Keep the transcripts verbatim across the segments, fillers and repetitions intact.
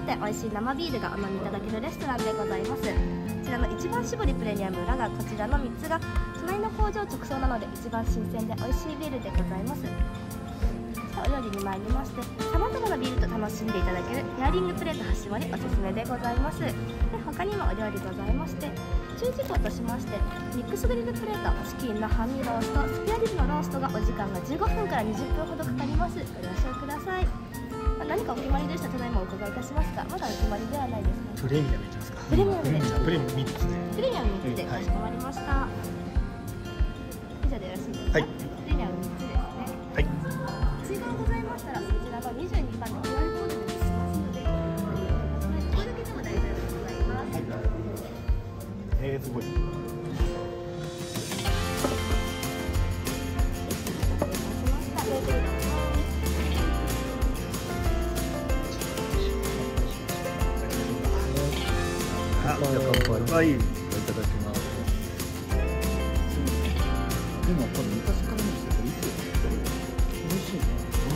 て美味しい生ビールがお飲みいただけるレストランでございます。こちらの一番搾りプレミアムラガー、こちらのみっつが隣の工場直送なので一番新鮮で美味しいビールでございます。お料理に参りまして、さまざまなビールと楽しんでいただけるペアリングプレートはし割りおすすめでございます。で他にもお料理ございまして、注意事項としまして、ミックスグリルプレート、チキンのハミロースト、スペアリブのローストがお時間がじゅうごふんからにじゅっぷんほどかかります。ご了承ください。何かお決まりでしたらただいまお伺いいたしますが、まだお決まりではないですね。 プレミアムいきますか。 プレミアムで、 プレミアムみっつで。 プレミアムみっつでかしこまりました。以上でよろしいですか。はい。プレミアムみっつですね。 はい。 追加ございましたら、そちらのにじゅうにばんの キューアール コードでしますので、これだけでも大丈夫でございます。はい。 えー、すごい。あ、じゃあ乾杯。はい。いただきます。でもこれ昔からの人これいつよ。美味しいね。うん。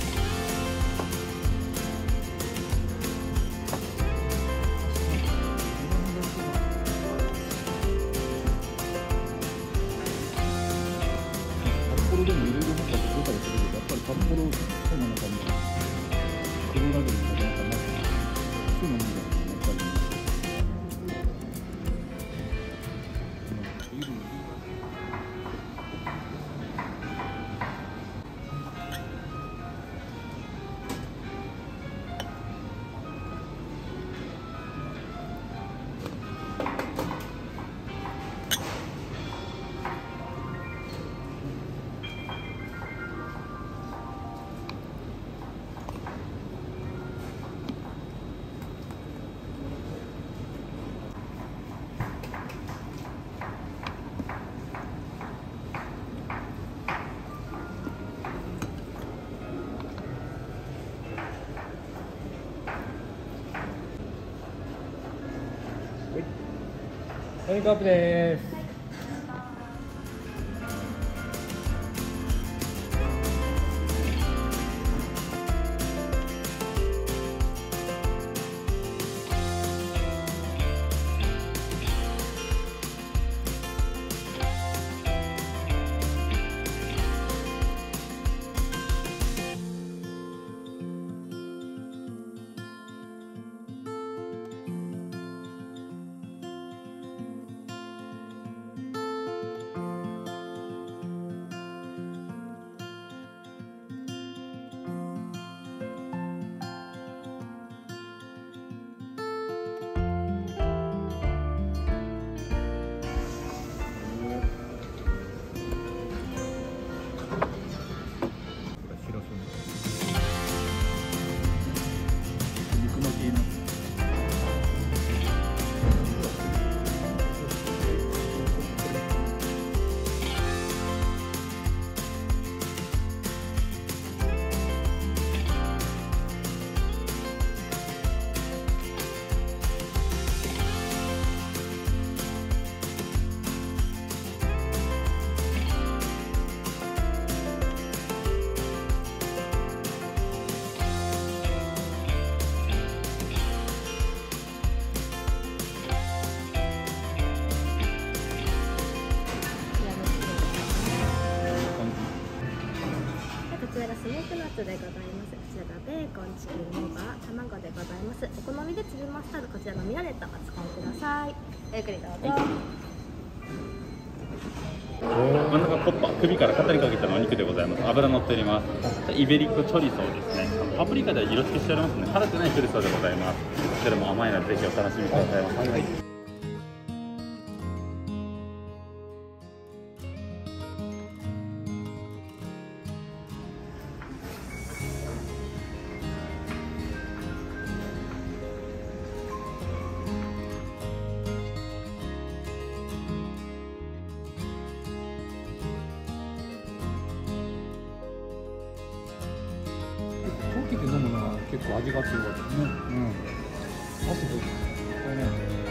札幌でもいろいろなんか出たりするけど、やっぱり札幌の中に黒ラベルみたいなのがなくて、そうなんだよね。やっぱりね。ラインカップです。 こちらがスモークナッツでございます。こちらがベーコン、チキン、レバー、卵でございます。お好みで粒マスタード、こちらのミラネットお使いください。ごゆっくりどうぞ。 真ん中コッパ、首から肩にかけたのお肉でございます。脂乗っております。イベリコチョリソーですね。パプリカで色付けしておりますので、辛くないチョリソーでございます。こちらも甘いのでぜひお楽しみください。はい。 溶けて飲むのは結構味が強かったですね。うん。あとこれね。